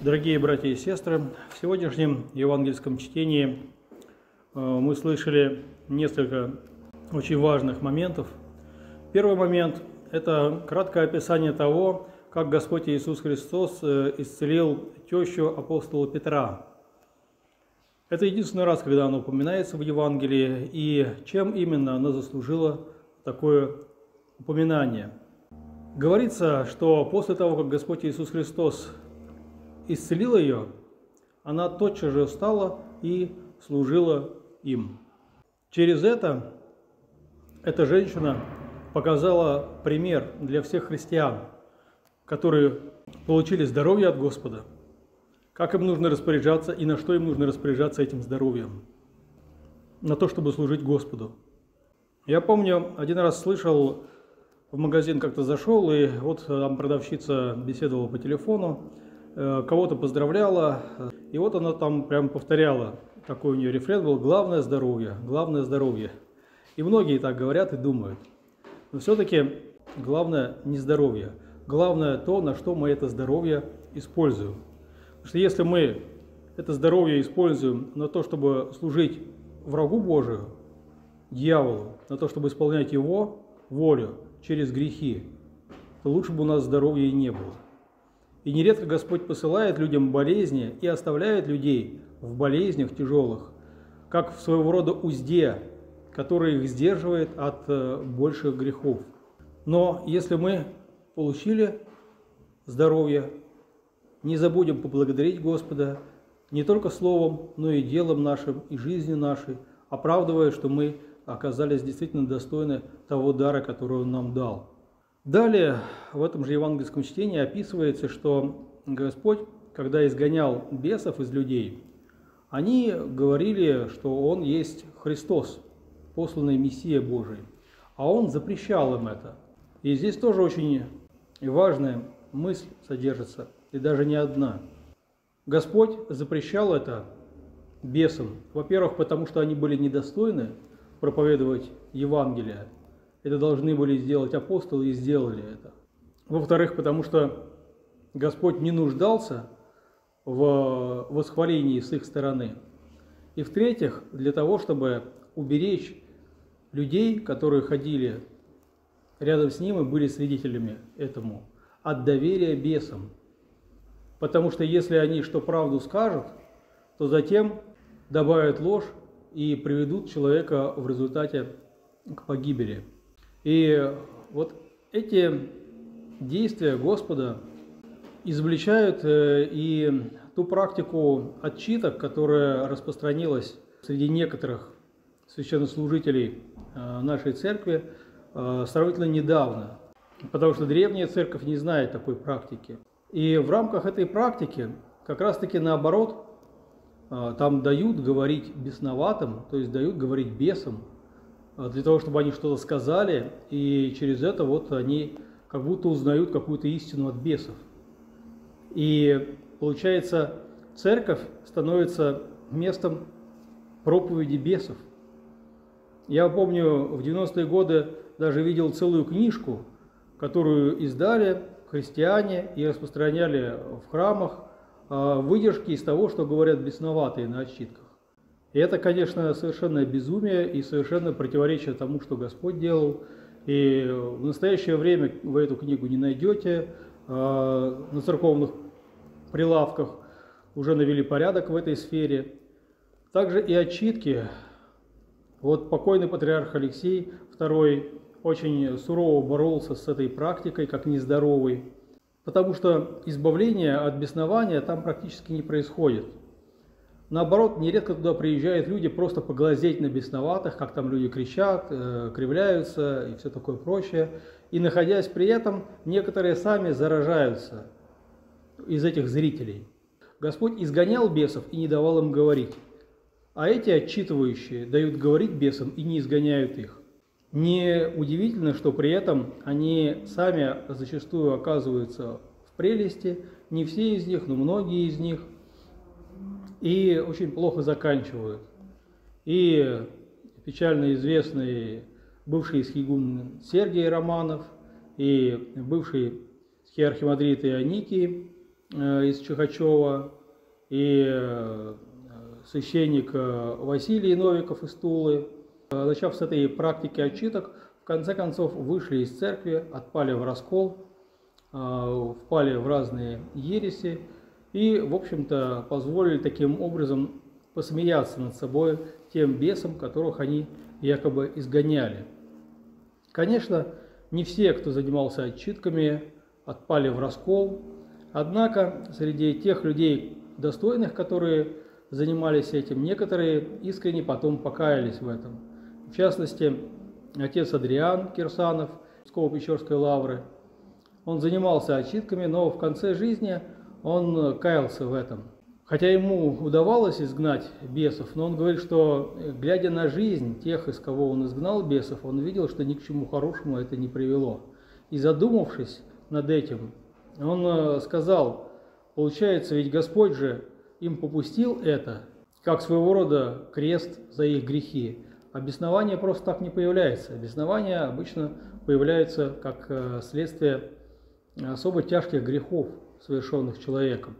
Дорогие братья и сестры, в сегодняшнем евангельском чтении мы слышали несколько очень важных моментов. Первый момент – это краткое описание того, как Господь Иисус Христос исцелил тещу апостола Петра. Это единственный раз, когда оно упоминается в Евангелии, и чем именно оно заслужило такое упоминание. Говорится, что после того, как Господь Иисус Христос исцелил ее, она тотчас же встала и служила им. Через это эта женщина показала пример для всех христиан, которые получили здоровье от Господа, как им нужно распоряжаться и на что им нужно распоряжаться этим здоровьем, на то, чтобы служить Господу. Я помню, один раз слышал, в магазин как-то зашел, и вот там продавщица беседовала по телефону, кого-то поздравляла, и вот она там прям повторяла, такой у нее рефрен был: «Главное здоровье, главное здоровье». И многие так говорят и думают. Но все-таки главное не здоровье, главное то, на что мы это здоровье используем. Потому что если мы это здоровье используем на то, чтобы служить врагу Божию, дьяволу, на то, чтобы исполнять его волю через грехи, то лучше бы у нас здоровья и не было. И нередко Господь посылает людям болезни и оставляет людей в болезнях тяжелых, как в своего рода узде, которая их сдерживает от больших грехов. Но если мы получили здоровье, не забудем поблагодарить Господа не только словом, но и делом нашим, и жизнью нашей, оправдывая, что мы оказались действительно достойны того дара, который Он нам дал. Далее в этом же евангельском чтении описывается, что Господь, когда изгонял бесов из людей, они говорили, что Он есть Христос, посланный Мессия Божий, а Он запрещал им это. И здесь тоже очень важная мысль содержится, и даже не одна. Господь запрещал это бесам, во-первых, потому что они были недостойны проповедовать Евангелие. Это должны были сделать апостолы и сделали это. Во-вторых, потому что Господь не нуждался в восхвалении с их стороны. И в-третьих, для того, чтобы уберечь людей, которые ходили рядом с Ним и были свидетелями этому, от доверия бесам. Потому что если они что правду скажут, то затем добавят ложь и приведут человека в результате к погибели. И вот эти действия Господа извлечают и ту практику отчиток, которая распространилась среди некоторых священнослужителей нашей церкви сравнительно недавно, потому что древняя церковь не знает такой практики. И в рамках этой практики как раз-таки наоборот, там дают говорить бесноватым, то есть дают говорить бесам, для того, чтобы они что-то сказали, и через это вот они как будто узнают какую-то истину от бесов. И получается, церковь становится местом проповеди бесов. Я помню, в 90-е годы даже видел целую книжку, которую издали христиане и распространяли в храмах, выдержки из того, что говорят бесноватые на отчитках. И это, конечно, совершенное безумие и совершенно противоречие тому, что Господь делал. И в настоящее время вы эту книгу не найдете на церковных прилавках, уже навели порядок в этой сфере. Также и отчитки. Вот покойный патриарх Алексий II очень сурово боролся с этой практикой, как нездоровой, потому что избавление от беснования там практически не происходит. Наоборот, нередко туда приезжают люди просто поглазеть на бесноватых, как там люди кричат, кривляются и все такое прочее. И находясь при этом, некоторые сами заражаются из этих зрителей. Господь изгонял бесов и не давал им говорить. А эти отчитывающие дают говорить бесам и не изгоняют их. Неудивительно, что при этом они сами зачастую оказываются в прелести, не все из них, но многие из них, и очень плохо заканчивают. И печально известный бывший схигумен Сергий Романов и бывший схиархимандрит Ионикий из Чехачева, и священник Василий Новиков из Тулы. Начав с этой практики отчиток, в конце концов вышли из церкви, отпали в раскол, впали в разные ереси и, в общем-то, позволили таким образом посмеяться над собой тем бесам, которых они якобы изгоняли. Конечно, не все, кто занимался отчитками, отпали в раскол, однако среди тех людей достойных, которые занимались этим, некоторые искренне потом покаялись в этом. В частности, отец Адриан Кирсанов из Псково-Печорской лавры, он занимался отчитками, но в конце жизни он каялся в этом. Хотя ему удавалось изгнать бесов, но он говорит, что, глядя на жизнь тех, из кого он изгнал бесов, он видел, что ни к чему хорошему это не привело. И задумавшись над этим, он сказал: получается, ведь Господь же им попустил это, как своего рода крест за их грехи. А беснование просто так не появляется. Беснование обычно появляется как следствие особо тяжких грехов, совершенных человеком.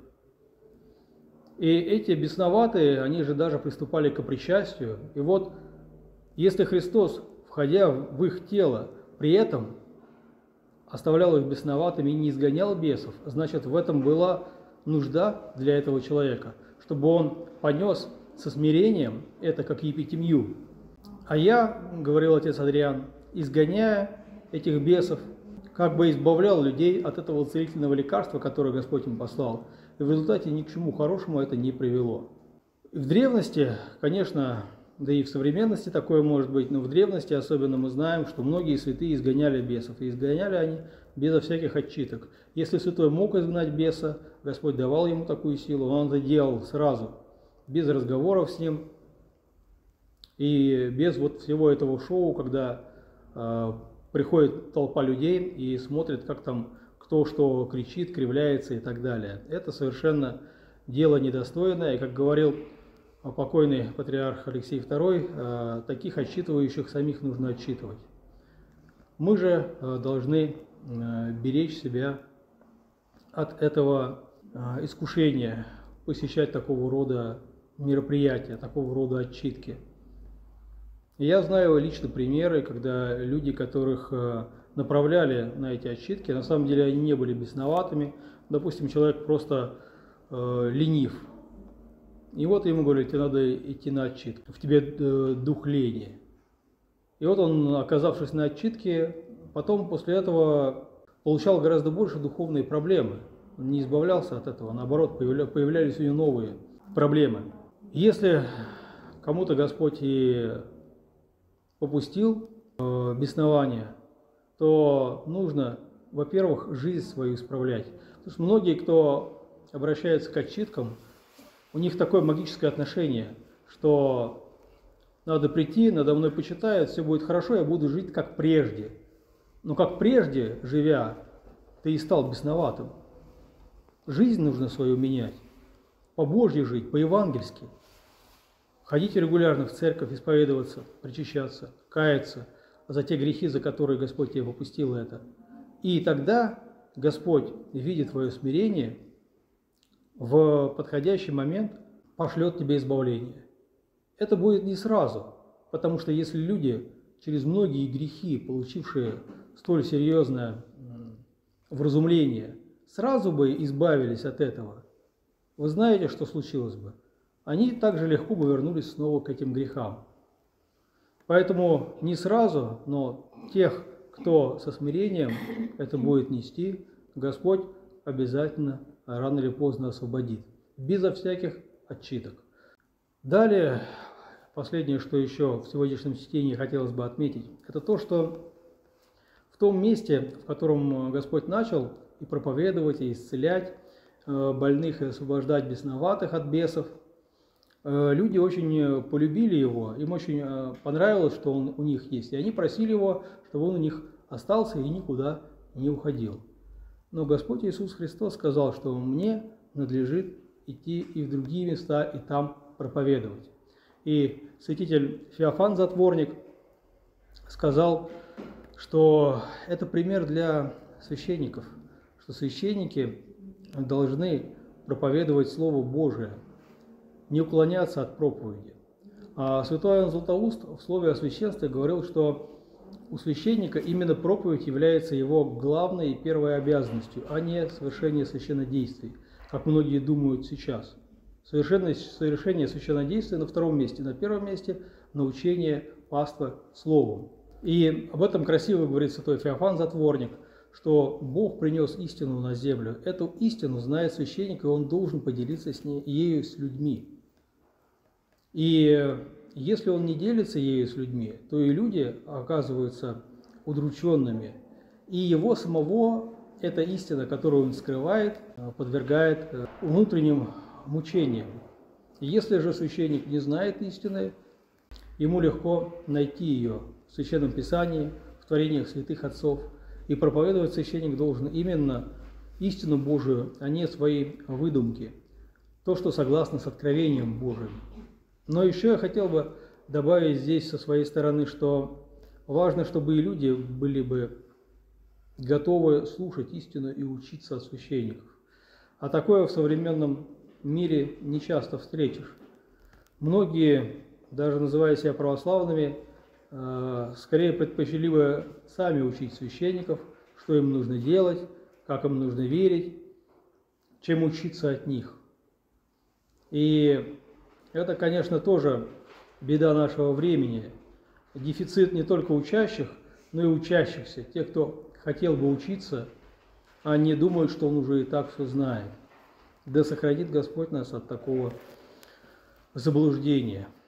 И эти бесноватые, они же даже приступали к причастию. И вот, если Христос, входя в их тело, при этом оставлял их бесноватыми и не изгонял бесов, значит, в этом была нужда для этого человека, чтобы он понес со смирением это как епитемью. А я, говорил отец Адриан, изгоняя этих бесов, как бы избавлял людей от этого целительного лекарства, которое Господь им послал. И в результате ни к чему хорошему это не привело. В древности, конечно, да и в современности такое может быть, но в древности особенно мы знаем, что многие святые изгоняли бесов. И изгоняли они безо всяких отчиток. Если святой мог изгнать беса, Господь давал ему такую силу, он это делал сразу, без разговоров с ним и без вот всего этого шоу, когда приходит толпа людей и смотрит, как там кто что кричит, кривляется и так далее. Это совершенно дело недостойное. И, как говорил покойный патриарх Алексей II, таких отчитывающих самих нужно отчитывать. Мы же должны беречь себя от этого искушения, посещать такого рода мероприятия, такого рода отчитки. Я знаю лично примеры, когда люди, которых направляли на эти отчитки, на самом деле они не были бесноватыми. Допустим, человек просто ленив. И вот ему говорят: тебе надо идти на отчитку, в тебе дух лени. И вот он, оказавшись на отчитке, потом после этого получал гораздо больше духовные проблемы. Он не избавлялся от этого, наоборот, появлялись у него новые проблемы. Если кому-то Господь и попустил беснование, то нужно, во-первых, жизнь свою исправлять. Потому что многие, кто обращается к отчиткам, у них такое магическое отношение, что надо прийти, надо мной почитают, все будет хорошо, я буду жить как прежде. Но как прежде, живя, ты и стал бесноватым. Жизнь нужно свою менять, по-божьи жить, по-евангельски. Ходить регулярно в церковь, исповедоваться, причащаться, каяться за те грехи, за которые Господь тебе попустил это. И тогда Господь, видя твое смирение, в подходящий момент пошлет тебе избавление. Это будет не сразу, потому что если люди через многие грехи, получившие столь серьезное вразумление, сразу бы избавились от этого, вы знаете, что случилось бы? Они также легко бы вернулись снова к этим грехам. Поэтому не сразу, но тех, кто со смирением это будет нести, Господь обязательно рано или поздно освободит, безо всяких отчиток. Далее, последнее, что еще в сегодняшнем чтении хотелось бы отметить, это то, что в том месте, в котором Господь начал и проповедовать, и исцелять больных, и освобождать бесноватых от бесов, люди очень полюбили его, им очень понравилось, что он у них есть, и они просили его, чтобы он у них остался и никуда не уходил. Но Господь Иисус Христос сказал, что мне надлежит идти и в другие места, и там проповедовать. И святитель Феофан Затворник сказал, что это пример для священников, что священники должны проповедовать Слово Божие, не уклоняться от проповеди. А святой Иоанн Златоуст в слове о священстве говорил, что у священника именно проповедь является его главной и первой обязанностью, а не совершение священнодействий, как многие думают сейчас. Совершение священнодействия на втором месте, на первом месте научение паства словом. И об этом красиво говорит святой Феофан Затворник, что Бог принес истину на землю. Эту истину знает священник, и он должен поделиться ею с людьми. И если он не делится ею с людьми, то и люди оказываются удрученными. И его самого эта истина, которую он скрывает, подвергает внутренним мучениям. И если же священник не знает истины, ему легко найти ее в Священном Писании, в творениях святых отцов. И проповедовать священник должен именно истину Божию, а не свои выдумки, то, что согласно с откровением Божиим. Но еще я хотел бы добавить здесь со своей стороны, что важно, чтобы и люди были бы готовы слушать истину и учиться от священников. А такое в современном мире не часто встретишь. Многие, даже называя себя православными, скорее предпочли бы сами учить священников, что им нужно делать, как им нужно верить, чем учиться от них. И это, конечно, тоже беда нашего времени. Дефицит не только учащих, но и учащихся. Те, кто хотел бы учиться, они думают, что он уже и так все знает. Да сохранит Господь нас от такого заблуждения.